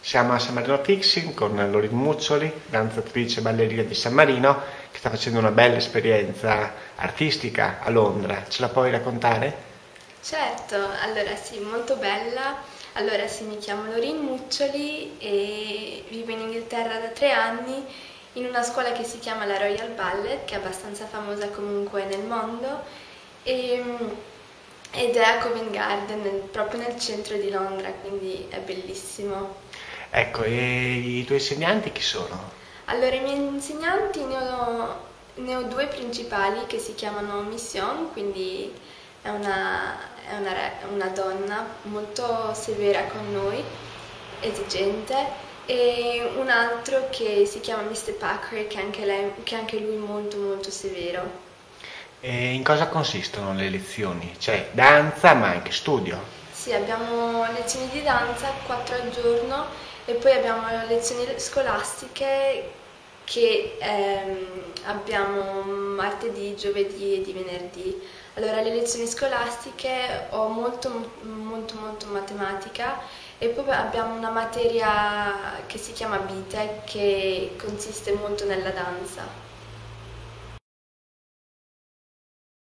Siamo a San Marino Fixing con Lorin Muccioli, danzatrice e ballerina di San Marino, che sta facendo una bella esperienza artistica a Londra. Ce la puoi raccontare? Certo, allora sì, molto bella. Allora sì, mi chiamo Lorin Muccioli e vivo in Inghilterra da 3 anni in una scuola che si chiama la Royal Ballet, che è abbastanza famosa comunque nel mondo, e- ed è a Covent Garden, proprio nel centro di Londra, quindi è bellissimo. Ecco, e i tuoi insegnanti chi sono? Allora, i miei insegnanti ne ho due principali che si chiamano Mission, quindi è una donna molto severa con noi, esigente, e un altro che si chiama Mr. Packer, che anche lui molto molto severo. E in cosa consistono le lezioni? C'è danza ma anche studio. Sì, abbiamo lezioni di danza 4 al giorno e poi abbiamo lezioni scolastiche che abbiamo martedì, giovedì e di venerdì. Allora, le lezioni scolastiche ho molto molto molto matematica e poi abbiamo una materia che si chiama BTEC che consiste molto nella danza.